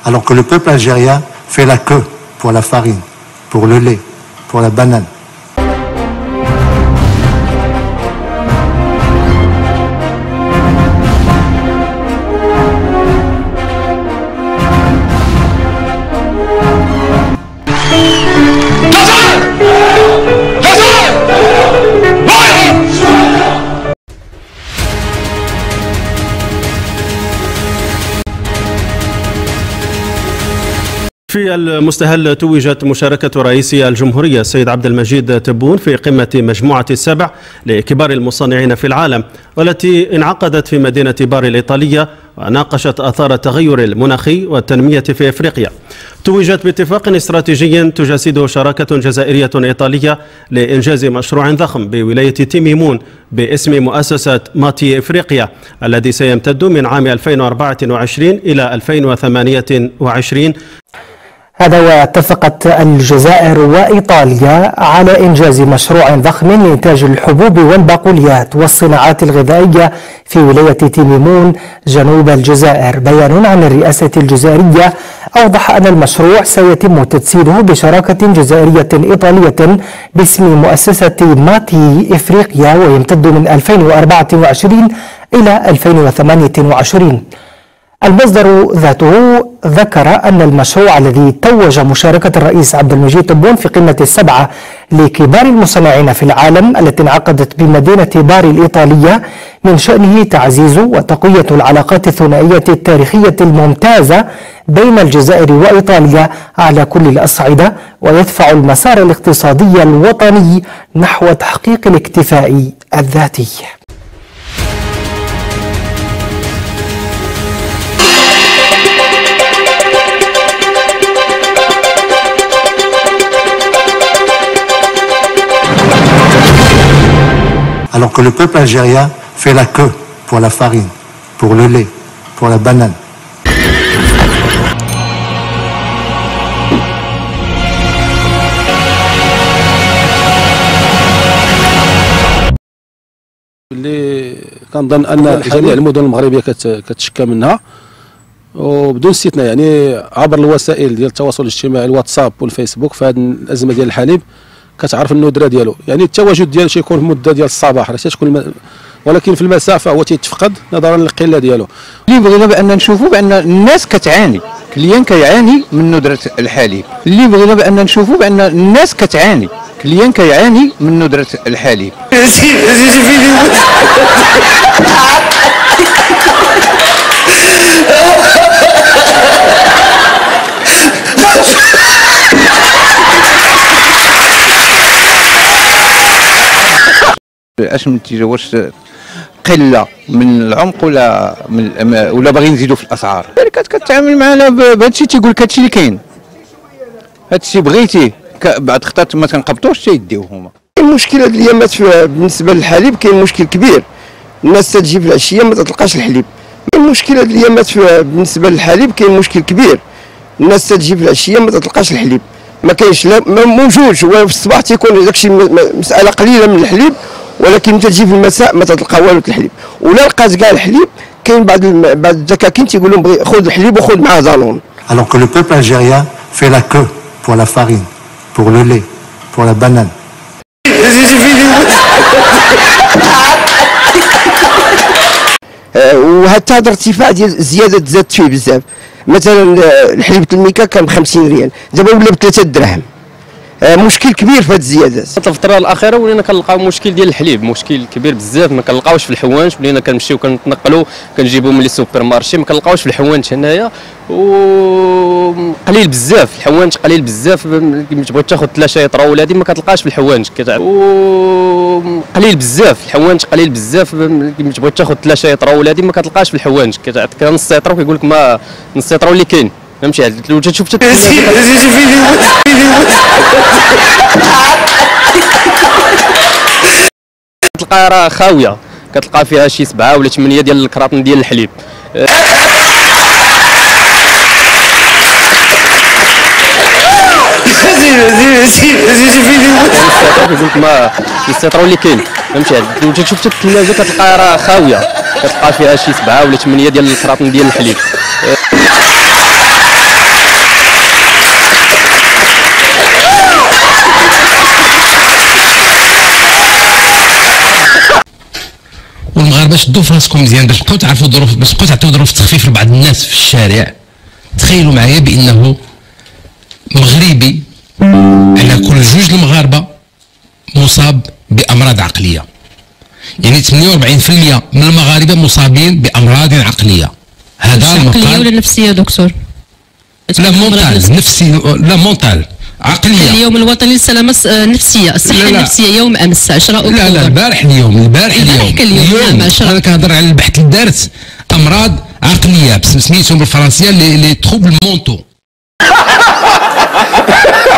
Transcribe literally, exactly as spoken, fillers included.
Alors que le peuple algérien fait la queue pour la farine, pour le lait, pour la banane. في المستهل توجت مشاركة رئيس الجمهورية السيد عبد المجيد تبون في قمة مجموعة السبع لكبار المصنعين في العالم، والتي انعقدت في مدينة باري الإيطالية وناقشت آثار التغير المناخي والتنمية في إفريقيا. توجت باتفاق استراتيجي تجسده شراكة جزائرية إيطالية لإنجاز مشروع ضخم بولاية تيميمون باسم مؤسسة ماتي إفريقيا، الذي سيمتد من عام ألفين وأربعة وعشرين إلى ألفين وثمانية وعشرين. هذا واتفقت الجزائر وإيطاليا على إنجاز مشروع ضخم لإنتاج الحبوب والبقوليات والصناعات الغذائية في ولاية تيميمون جنوب الجزائر. بيان عن الرئاسة الجزائرية أوضح أن المشروع سيتم تجسيده بشراكة جزائرية إيطالية باسم مؤسسة ماتي إفريقيا، ويمتد من ألفين وأربعة وعشرين إلى ألفين وثمانية وعشرين. المصدر ذاته ذكر أن المشروع الذي توج مشاركة الرئيس عبد المجيد تبون في قمة السبعة لكبار المصنعين في العالم التي انعقدت بمدينة باري الإيطالية من شأنه تعزيز وتقوية العلاقات الثنائية التاريخية الممتازة بين الجزائر وإيطاليا على كل الأصعدة، ويدفع المسار الاقتصادي الوطني نحو تحقيق الاكتفاء الذاتي. Alors que le peuple algérien fait la queue pour la farine, pour le lait, pour la banane. اللي كنظن ان جميع المدن المغربيه كتشكى منها وبدون استثناء، يعني عبر الوسائل ديال التواصل الاجتماعي الواتساب والفيسبوك في هذه الازمه ديال الحليب كتعرف الندره ديالو، يعني التواجد ديالو تيكون في المده ديال الصباح راه تتكون، ولكن في المساء فهو تيتفقد نظرا للقله ديالو. اللي بغينا بان نشوفوا بان الناس كتعاني، كليان كيعاني من ندره الحليب. اللي بغينا بان نشوفوا بان الناس كتعاني، كليان كيعاني من ندره الحليب. اش النتيجه؟ واش قله من العمق ولا من ولا باغيين نزيدوا في الاسعار؟ الشركات كتعامل معنا بهذا الشيء، تيقول لك هذا الشيء اللي كاين، هذا الشيء بغيتيه، بعد خطات ما تنقبطوش تيديوه هما. المشكله هاد الايامات بالنسبه للحليب كاين مشكل كبير، الناس تجي في العشيه ما تلقاش الحليب. المشكله هاد الايامات بالنسبه للحليب كاين مشكل كبير، الناس تجي في العشيه ما تلقاش الحليب، ما كاينش، لا موجودش، هو في الصباح تيكون داكشي مساله قليله من الحليب، ولكن انت تجي في المساء ما تلقى والو الحليب، ولا لقات كاع الحليب كاين بعض بعض الدكاكين تيقول لهم خذ الحليب وخذ معاه زالون. Alors que le peuple algérien fait la queue pour la farine, pour le lait, pour la banane. وحتى هذا الارتفاع ديال زياده زادت فيه بزاف، مثلا الحليب الميكا كان ب خمسين ريال دابا ولا ب ثلاثة دراهم. مشكل كبير في هذه الزيادات. في الفتره الاخيره ولينا كنلقاو مشكل ديال الحليب، مشكل كبير بزاف، ما كنلقاوش في الحوانت، ولينا كنمشيو كنتنقلوا كنجيبوا من لي سوبر مارشي، ما كنلقاوش في الحوانت هنايا، وقليل بزاف الحوانت، قليل بزاف، تبغي تاخذ ثلاثه يطرا ولا هذه ما كتلقاش في الحوانت، وقليل بزاف الحوانت، قليل بزاف، تبغي تاخذ ثلاثه يطرا ولا هذه ما كتلقاش في الحوانت، كتعطيك نص يطرا وكيقول لك ما نص يطرا اللي كاين، فهمتي؟ لو تشوف كتلقى راه خاويه، كتلقى فيها شي سبعه ولا ثمانيه ديال الكراطن ديال الحليب. كيقول لك ما السيطرو اللي كاين، فهمتي؟ لو تشوف الثلاجه كتلقى راه خاويه، كتلقى فيها شي سبعه ولا ثمانيه ديال الكراطن ديال الحليب. باش تدوا في راسكم مزيان، باش تبقاو تعرفوا ظروف، باش تبقاو تعطيو ظروف تخفيف لبعض الناس في الشارع. تخيلوا معايا بانه مغربي على كل جوج المغاربه مصاب بامراض عقليه، يعني ثمانية وأربعين بالمئة من المغاربه مصابين بامراض عقليه. هذا عقليه ولا نفسيه دكتور؟ لا مونتال، نفسي لا مونتال عقليه. اليوم الوطني للسلامه النفسيه، الصحه النفسيه يوم امس عشرة أكتوبر. لا لا البارح اليوم، البارح اليوم اليوم انا كنهضر على البحث اللي دارت امراض عقليه سميتهم بالفرنسيه لي لي تروبل مونتو.